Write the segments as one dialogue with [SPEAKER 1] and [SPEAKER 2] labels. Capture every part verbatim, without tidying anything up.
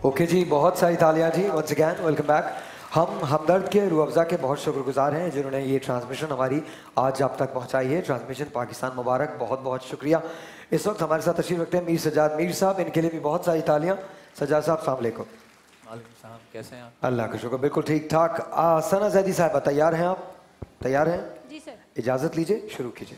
[SPEAKER 1] Okay जी, बहुत सारी तालियां जी। Once again welcome back. हम हमदर्द के रूह अफ़ज़ा के बहुत शुक्रगुजार हैं जिन्होंने ये ट्रांसमिशन हमारी आज आप तक पहुंचाई है। ट्रांसमिशन पाकिस्तान मुबारक, बहुत बहुत शुक्रिया। इस वक्त हमारे साथ तशरीफ रखते हैं मीर सज्जाद मीर साहब, इनके लिए भी बहुत सारी तालियां। सज्जाद साहब अस्सलाम वालेकुम।
[SPEAKER 2] कैसे हैं आप?
[SPEAKER 1] अल्लाह का शुक्र, बिल्कुल ठीक ठाक। सना जैदी साहब तैयार हैं? आप तैयार हैं?
[SPEAKER 3] जी सर।
[SPEAKER 1] इजाज़त लीजिए, शुरू कीजिए।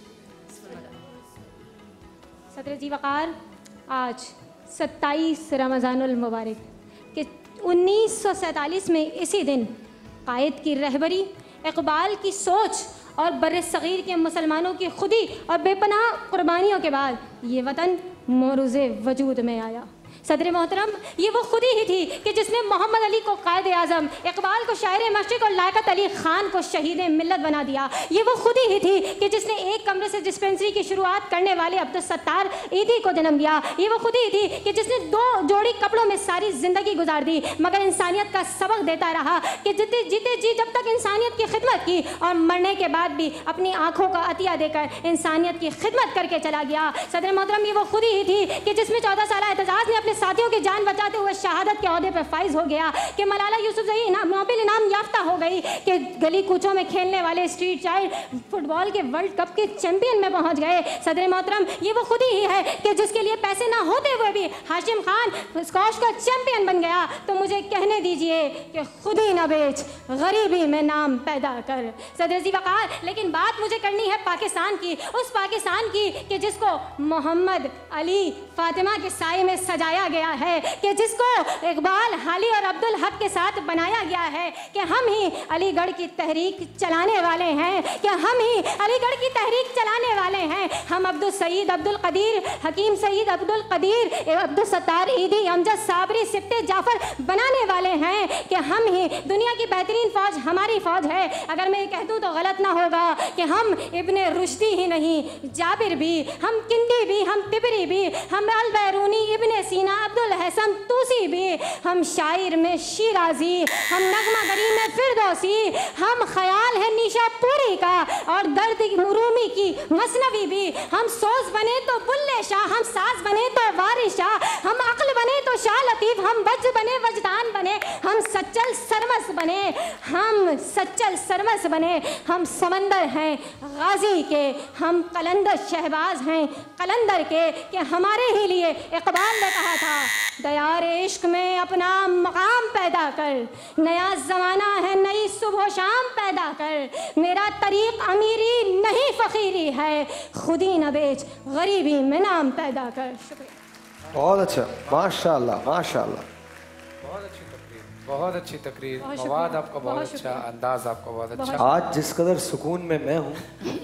[SPEAKER 3] सदर जी वक़ार, आज सत्ताईस रमज़ानुल मुबारक के उन्नीस सौ सैंतालीस में इसी दिन कायद की रहबरी, इकबाल की सोच और बर्रे सग़ीर के मुसलमानों की खुदी और बेपनाह कुर्बानियों के बाद ये वतन मौरूज़े वजूद में आया। सदर मोहतरम, ये वो खुदी ही थी कि जिसने मोहम्मद अली को कायद आज़म, इकबाल को शायर मशरिक़ और लायकत अली ख़ान को शहीद मिल्लत बना दिया। ये वो खुदी ही थी कि जिसने एक कमरे से डिस्पेंसरी की शुरुआत करने वाले अब्दुल सत्तार ईदी को जन्म दिया। ये वो खुदी ही थी कि जिसने दो जोड़ी कपड़ों में सारी ज़िंदगी गुजार दी मगर इंसानियत का सबक देता रहा कि जीते जीते जी जब तक इंसानियत की खिदमत की और मरने के बाद भी अपनी आँखों का अतिया देकर इंसानियत की खिदमत करके चला गया। सदर मोहतरम, ये वो खुदी ही थी कि जिसमें चौदह साल एतजाज़ ने अपने साथियों की जान बचाते हुए शहादत के ओहदे पर फाइज हो गया, कि मलाला यूसुफजई इनाम नोबेल इनाम याफ्ता हो गई, कि गली कूचों में खेलने वाले स्ट्रीट चाइल्ड फुटबॉल के वर्ल्ड कप के चैंपियन में पहुंच गए। सदर मोहतरम, ये वो खुदी ही है कि जिसके लिए पैसे ना होते हुए भी हाशिम खान स्कॉश का चैंपियन बन गया। तो मुझे कहने दीजिए कि खुदी न बेच, गरीबी में नाम पैदा कर। सदर जी वक़ार, लेकिन बात मुझे करनी है पाकिस्तान की, उस पाकिस्तान की कि जिसको मोहम्मद अली फातिमा के साए में सजाया गया है, कि जिसको इकबाल हाली और अब्दुल हक के साथ बनाया गया है, कि हम ही अलीगढ़ की तहरीक चलाने वाले हैं, कि हम ही अलीगढ़ की तहरीक चलाने वाले हैं। हम अब्दुल सईद अब्दुल कदीर, हकीम सईद अब्दुल कदीर, अब्दुल सत्तार ईदी, अमजद साबरी, सिफ्ते जाफर बनाने वाले हैं, कि हम ही दुनिया की बेहतरीन फौज हमारी फौज है। अगर मैं कह दूँ तो गलत ना होगा कि हम इब्ने रुश्दी ही नहीं, जाबिर भी, हम किंदी भी, हम तिबरी भी, हम अल बैरूनी, इब्ने सीना, अब्दुल हसन तूसी भी, हम शायर में शिराजी, हम नगमा गरी में फिरदौसी, हम ख्याल है निशा पूरी का और दर्द रूमी की मसनवी भी, हम सोज बने तो बुल्ले शाह, हम साज बने तो वारिस शाह, हम अक्ल बने तो शाह लतीफ़, हम वज्र बने वजदान बने, हम सच्चल सरमस बने, हम सच्चल सरमस बने, हम समंदर हैं गाजी के, हम कलंदर शहबाज हैं कलंदर के, कि हमारे ही लिए इकबाल ने कहा था, दयारे इश्क में अपना मकाम पैदा कर, नया ज़माना है नई सुबह शाम पैदा कर, मेरा तरीक़ अमीरी नहीं फ़कीरी है, खुदी न बेच गरीबी में नाम पैदा कर। शुक्रिया।
[SPEAKER 1] बहुत अच्छा, माशाल्लाह माशाल्लाह,
[SPEAKER 2] बहुत अच्छी तकरीर, बहुत अच्छी तकरीर, मवाद आपका बहुत अच्छा, अंदाज आपका बहुत अच्छा।
[SPEAKER 1] आज जिस कदर सुकून में मैं हूँ,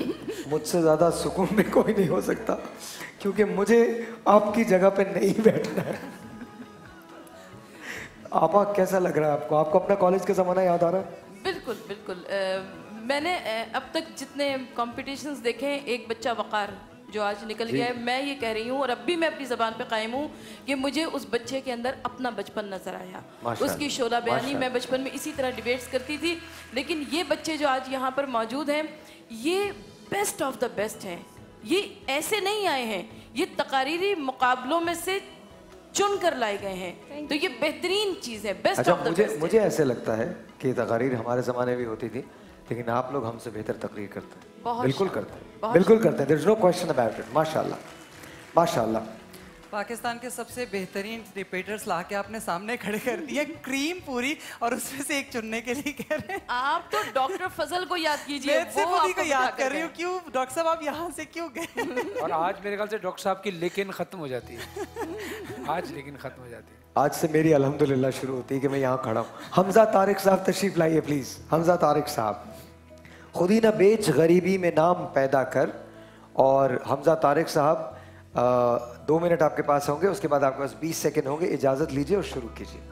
[SPEAKER 1] मुझसे ज़्यादा सुकून में कोई नहीं हो सकता, क्योंकि मुझे आपकी जगह पे नहीं बैठना है। आपा, कैसा लग रहा है आपको? आपको अपना कॉलेज का ज़माना याद आ रहा है?
[SPEAKER 4] बिल्कुल बिल्कुल। आ, मैंने आ, अब तक जितने कॉम्पिटिशन्स देखे हैं, एक बच्चा वक़ार जो आज निकल गया है, मैं ये कह रही हूँ और अब भी मैं अपनी ज़बान पे कायम हूँ कि मुझे उस बच्चे के अंदर अपना बचपन नज़र आया, उसकी शोला बयानी। मैं बचपन में इसी तरह डिबेट्स करती थी, लेकिन ये बच्चे जो आज यहाँ पर मौजूद हैं, ये बेस्ट ऑफ द बेस्ट हैं। ये ऐसे नहीं आए हैं, ये तकारीरी मुकाबलों में से चुन कर लाए गए हैं, तो ये बेहतरीन चीज़ है, बेस्ट ऑफ द
[SPEAKER 1] मुझे
[SPEAKER 4] बेस्ट।
[SPEAKER 1] मुझे ऐसे लगता है कि तकारीर हमारे ज़माने भी होती थी, लेकिन आप लोग हमसे बेहतर तकरीर करते हैं। बिल्कुल करते हैं, बिल्कुल करते हैं, there is no question about it. माशाल्लाह माशाल्लाह।
[SPEAKER 5] पाकिस्तान के सबसे बेहतरीन डिबेटर्स ला के आपने सामने खड़े कर दिए, क्रीम पूरी, और उसमें से एक चुनने के लिए कह रहे हैं।
[SPEAKER 4] आप तो डॉक्टर फजल को याद कीजिए,
[SPEAKER 5] मैं वो आपको याद कर रही हूँ। क्यों डॉक्टर साहब आप यहाँ से क्यों गए?
[SPEAKER 2] और आज मेरे ख्याल से डॉक्टर साहब की लेकिन खत्म हो जाती है, आज लेकिन खत्म हो जाती है।
[SPEAKER 1] आज से मेरी अल्हम्दुलिल्लाह शुरू होती है कि मैं यहाँ खड़ा हूँ। हमजा तारिक साहब तशरीफ लाइए प्लीज। हमजा तारिक साहब, खुदी न बेच गरीबी में नाम पैदा कर। और हमजा तारिक साहब, आ, दो मिनट आपके पास होंगे, उसके बाद आपके पास बीस सेकंड होंगे, इजाजत लीजिए और शुरू कीजिए।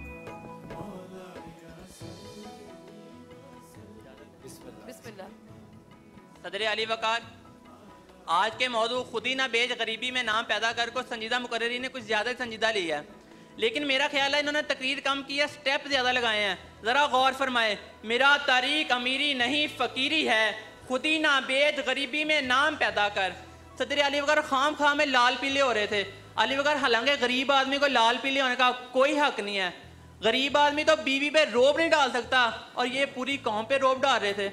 [SPEAKER 4] बिस्मिल्लाह।
[SPEAKER 6] सदर अली वक़ार, आज के मौजू खुदी ना बेच गरीबी में नाम पैदा कर को संजीदा मुकर्ररी ने कुछ ज़्यादा संजीदा लिया है, लेकिन मेरा ख्याल है इन्होंने तकरीर कम की है, स्टेप ज़्यादा लगाए हैं। ज़रा गौर फरमाए, मेरा तारीख अमीरी नहीं फ़कीरी है, खुदी ना बेच गरीबी में नाम पैदा कर। सदर अली वक़ार खाम खाम में लाल पीले हो रहे थे, अली वकार, हालांकि गरीब आदमी को लाल पीले होने का कोई हक नहीं है। गरीब आदमी तो बीवी पे रोब नहीं डाल सकता, और ये पूरी कौम पे रोब डाल रहे थे।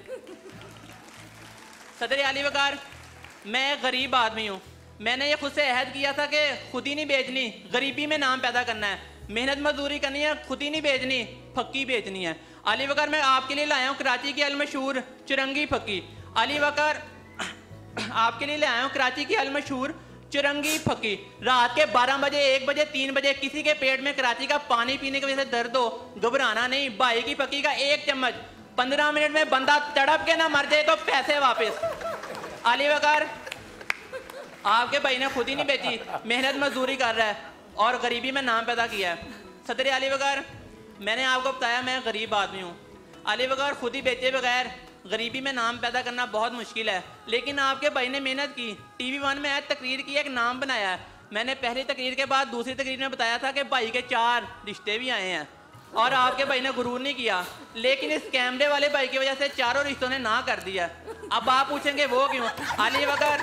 [SPEAKER 6] सदर अली वकार, मैं गरीब आदमी हूँ। मैंने ये खुद से अहद किया था कि खुद ही नहीं बेचनी, गरीबी में नाम पैदा करना है, मेहनत मजदूरी करनी है, खुद ही नहीं बेचनी, फक्की बेचनी है। अली वकार, मैं आपके लिए लाया हूँ कराची की अलमशहूर चुरंगी फक्की। अली वकार, आपके लिए लाया हूँ कराची की अलमशहूर चुरंगी फक्की। रात के बारह बजे, एक बजे, तीन बजे किसी के पेट में कराची का पानी पीने की वजह से दर्द हो, घबराना नहीं। भाई की फक्की का एक चम्मच पंद्रह मिनट में बंदा तड़प के ना मर जाए तो पैसे वापस। अली वकार, आपके भाई ने खुद ही नहीं बेची, मेहनत मजदूरी कर रहा है और गरीबी में नाम पैदा किया है। सदर अली वकार, मैंने आपको बताया मैं गरीब आदमी हूँ। अली वकार, खुद ही बेचे बगैर गरीबी में नाम पैदा करना बहुत मुश्किल है, लेकिन आपके भाई ने मेहनत की, टीवी वन में आज तकरीर की, एक नाम बनाया है। मैंने पहली तकरीर के बाद दूसरी तकरीर में बताया था कि भाई के चार रिश्ते भी आए हैं, और आपके भाई ने गुरूर नहीं किया, लेकिन इस कैमरे वाले भाई की वजह से चारों रिश्तों ने ना कर दिया। अब आप पूछेंगे वो क्यों? अली वकार,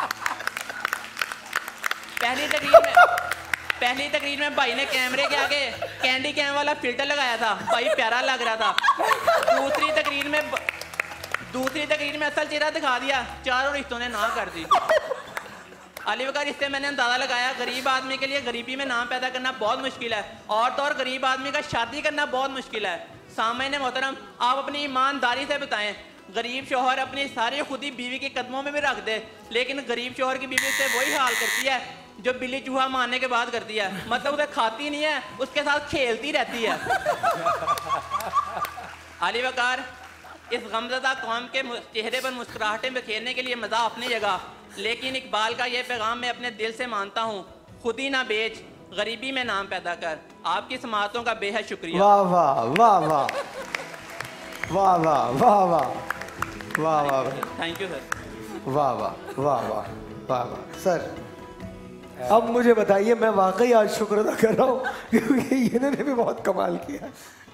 [SPEAKER 6] पहली तकरीर में पहली तकरीर में भाई ने कैमरे के आगे कैंडी कैम वाला फिल्टर लगाया था, भाई प्यारा लग रहा था। दूसरी तकरीर में दूसरी तकरीर में असल चेहरा दिखा दिया, चारों रिश्तों ने ना कर दी। अली वकार, इससे मैंने अंदाजा लगाया गरीब आदमी के लिए गरीबी में नाम पैदा करना बहुत मुश्किल है, और तो और गरीब आदमी का शादी करना बहुत मुश्किल है। सामईन मोहतरम, आप अपनी ईमानदारी से बताएं, गरीब शोहर अपनी सारी खुदी बीवी के कदमों में भी रख दे, लेकिन गरीब शोहर की बीवी से वही हाल करती है जो बिल्ली चूहा मारने के बाद करती है, मतलब उसे खाती नहीं है, उसके साथ खेलती रहती है। अली वकार, इस गमज़दा कौम के चेहरे पर मुस्कुराहटें बिखेरने के लिए मज़ा अपनी जगह, लेकिन इकबाल का यह पैगाम मैं अपने दिल से मानता हूँ, खुद ही ना बेच, गरीबी में नाम पैदा कर। आपकी समातों का बेहद शुक्रिया।
[SPEAKER 1] वाह वाह वाह वाह वाह वाह वाह वाह वाह वाह,
[SPEAKER 6] थैंक यू सर।
[SPEAKER 1] वाह वाह वाह वाह वाह वाह। सर अब मुझे बताइए, मैं वाकई आज शुक्र अदा कर रहा हूँ क्योंकि इन्होंने भी बहुत कमाल किया।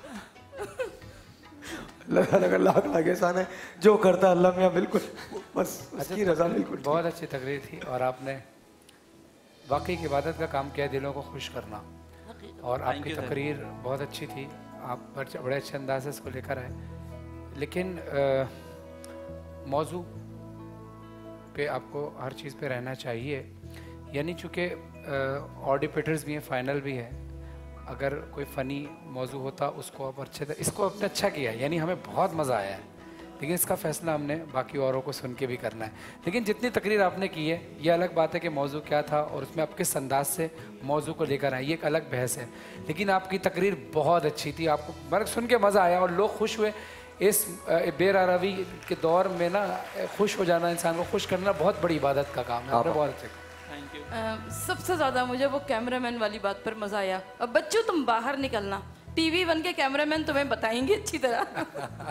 [SPEAKER 1] लगा लगा लाख लाख एहसान है, जो करता अल्लाह मियां बिल्कुल बस उसकी रजा। बिल्कुल
[SPEAKER 2] बहुत अच्छी तकरीर थी, और आपने वाकई की इबादत का काम किया, दिलों को खुश करना, और आपकी तकरीर बहुत अच्छी थी। आप बड़े अच्छे अंदाज से इसको लेकर आए, लेकिन मौजू पे आपको हर चीज़ पे रहना चाहिए। यानी चूँकि ऑडिपेटर्स भी हैं, फाइनल भी है, अगर कोई फ़नी मौजू होता उसको आप अच्छे से, इसको आपने अच्छा किया है, यानी हमें बहुत मज़ा आया है, लेकिन इसका फ़ैसला हमने बाकी औरों को सुन के भी करना है। लेकिन जितनी तकरीर आपने की है, ये अलग बात है कि मौजू क्या था और उसमें आप किस अंदाज से मौजू को लेकर आए, ये एक अलग बहस है। लेकिन आपकी तकरीर बहुत अच्छी थी, आपको मतलब सुन के मज़ा आया और लोग खुश हुए। इस बेरारवी के दौर में ना खुश हो जाना, इंसान को खुश करना बहुत बड़ी इबादत का काम है। आपने बहुत अच्छे
[SPEAKER 4] Uh, सबसे ज़्यादा मुझे वो कैमरामैन वाली बात पर मज़ा आया। अब बच्चों तुम बाहर निकलना, टीवी वन के कैमरामैन तुम्हें बताएंगे अच्छी तरह।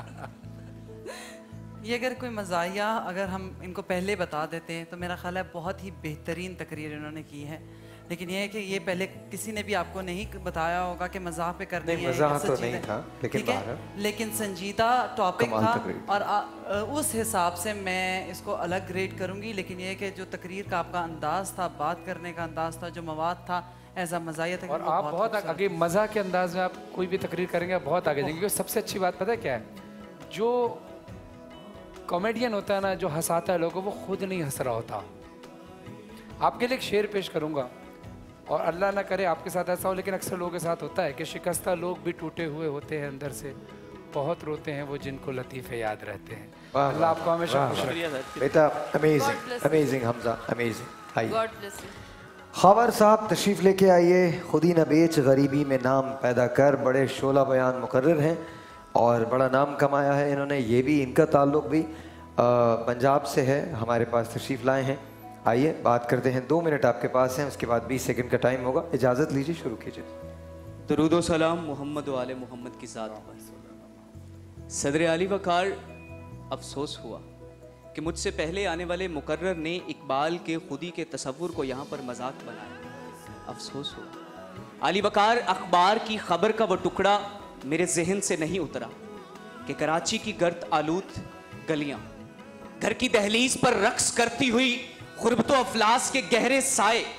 [SPEAKER 5] ये अगर कोई मज़ाहिया अगर हम इनको पहले बता देते हैं तो मेरा ख्याल है बहुत ही बेहतरीन तकरीर इन्होंने की है, लेकिन ये है कि ये पहले किसी ने भी आपको नहीं बताया होगा कि मज़ाह पे करनी है।
[SPEAKER 1] मज़ाह तो नहीं था, लेकिन
[SPEAKER 5] लेकिन संजीदा टॉपिक था, और आ, उस हिसाब से मैं इसको अलग ग्रेड करूँगी। लेकिन ये है कि जो तकरीर का आपका अंदाज़ था, बात करने का अंदाज़ था, जो मवाद था, एज अ मज़ाहिया था,
[SPEAKER 2] और आप बहुत आगे मज़ा के अंदाज में आप कोई भी तकरीर करेंगे, बहुत आगे जाएंगे। सबसे अच्छी बात पता है क्या है? जो कॉमेडियन होता है ना, जो हंसाता है लोगों, वो खुद नहीं हंस रहा होता। आपके लिए एक शेर पेश करूँगा, और अल्लाह ना करे आपके साथ ऐसा हो, लेकिन अक्सर लोगों के साथ होता है कि शिकस्ता लोग भी टूटे हुए होते हैं अंदर से, बहुत रोते हैं वो जिनको लतीफ़े याद रहते हैं। अल्लाह आपको हमेशा खुश रखे
[SPEAKER 1] बेटा। Amazing amazing Hamza, amazing. आइए खबर साहब तशरीफ़ लेके आइए। खुदी न बेच, गरीबी में नाम पैदा कर, बड़े शोला बयान मुकर्रर हैं और बड़ा नाम कमाया है इन्होंने। ये भी इनका ताल्लुक़ भी पंजाब से है, हमारे पास तशरीफ़ लाए हैं। आइए बात करते हैं। दो मिनट आपके पास हैं, उसके बाद बीस सेकंड का टाइम होगा। इजाज़त लीजिए, शुरू कीजिए।
[SPEAKER 7] दरूद व सलाम मोहम्मद व आले मोहम्मद की ज़ात पर। सदर अली वकार, अफसोस हुआ कि मुझसे पहले आने वाले मुकर्रर ने इकबाल के खुदी के तसव्वुर को यहाँ पर मजाक बनाया। अफसोस हुआ अली वकार, अखबार की खबर का वो टुकड़ा मेरे जहन से नहीं उतरा कि कराची की गर्द आलूद गलियाँ, घर की दहलीज पर रक्स करती हुई गुरबतो अफलास के गहरे साए,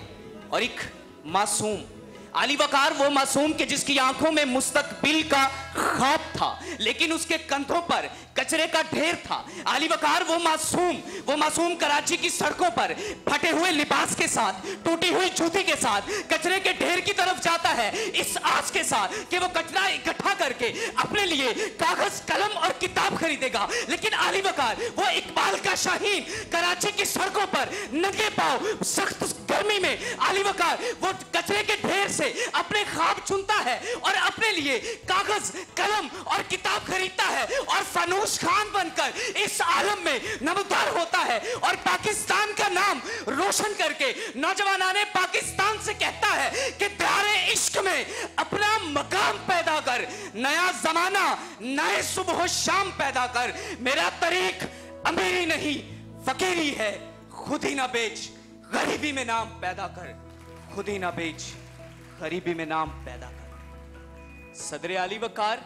[SPEAKER 7] और एक मासूम। अली वकार वो मासूम के जिसकी आंखों में मुस्तकबिल का ख्वाब था, लेकिन उसके कंधों पर कचरे का ढेर था। अली वकार वो मासूम वो मासूम कराची की सड़कों पर फटे हुए लिबास के साथ, टूटी हुई जूती के साथ, कचरे के ढेर की तरफ जाता है, इस आस के साथ कि वो कचरा इकट्ठा करके अपने लिए कागज, कलम और किताब खरीदेगा। लेकिन अली वकार वो इकबाल का शाहीन कराची की सड़कों पर नंगे पांव सख्त गर्मी में अली वकार वो कचरे के ढेर से अपने ख्वाब चुनता है और अपने लिए कागज, कलम और किताब खरीदता है और फनूश खान बनकर इस आलम में नमदार होता है और पाकिस्तान का नाम रोशन करके नौजवानाने पाकिस्तान से कहता है कि प्यारे इश्क में अपना मकाम पैदा कर, नया जमाना नए सुबह शाम पैदा कर। मेरा तरीक अमीरी नहीं फकीरी है, खुद ही ना बेच गरीबी में नाम पैदा कर, खुद ही ना बेच गरीबी में नाम पैदा कर। सदर अली वकार,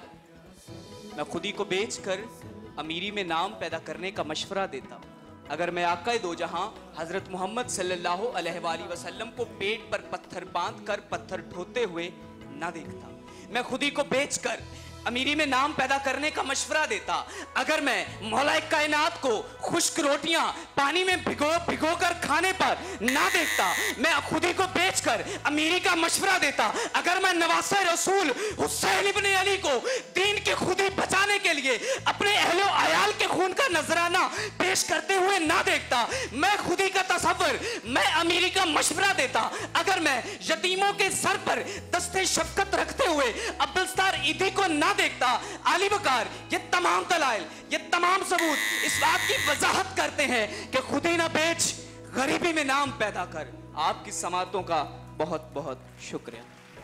[SPEAKER 7] मैं खुदी को बेचकर अमीरी में नाम पैदा करने का मशवरा देता अगर मैं आका दो जहां हजरत मोहम्मद सल्लल्लाहु अलैहि वसल्लम को पेट पर पत्थर बांध कर पत्थर ढोते हुए ना देखता। मैं खुदी को बेचकर अमीरी में नाम पैदा करने का मशवरा देता अगर मैं मौलाए कायनात को खुश्क रोटियां पानी में भिगो भिगो कर खाने पर ना देखता। मैं खुदी को बेचकर अमीरी का मशवरा देता अगर मैं नवासे रसूल हुसैन इब्ने अली को दीन की खुदी बचाने के लिए अपने अहलो आयाल के खून का नजराना पेश करते हुए ना देखता। मैं खुदी का तसव्वुर, मैं अमीरी का मशवरा देता अगर मैं यतीमों के सर पर दस्ते शफकत रखते हुए अब्दुलस्तार ईदी को ना देखता। अली वकार ये तमाम दलाइल, ये तमाम सबूत इस बात की वजाहत करते हैं कि खुद ही ना बेच गरीबी में नाम पैदा कर। आपकी समातों का बहुत बहुत शुक्रिया।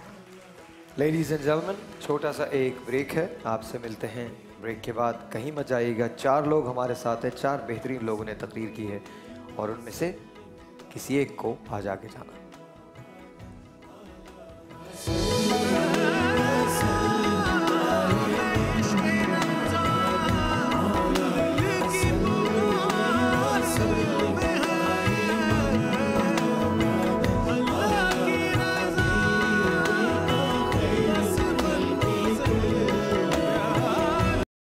[SPEAKER 1] लेडीज एंड जेंटलमैन, छोटा सा एक ब्रेक है, आपसे मिलते हैं ब्रेक के बाद। कहीं मत जाइएगा। चार लोग हमारे साथ हैं, चार बेहतरीन लोगों ने तकरीर की है और उनमें से किसी एक को आज आगे जाना।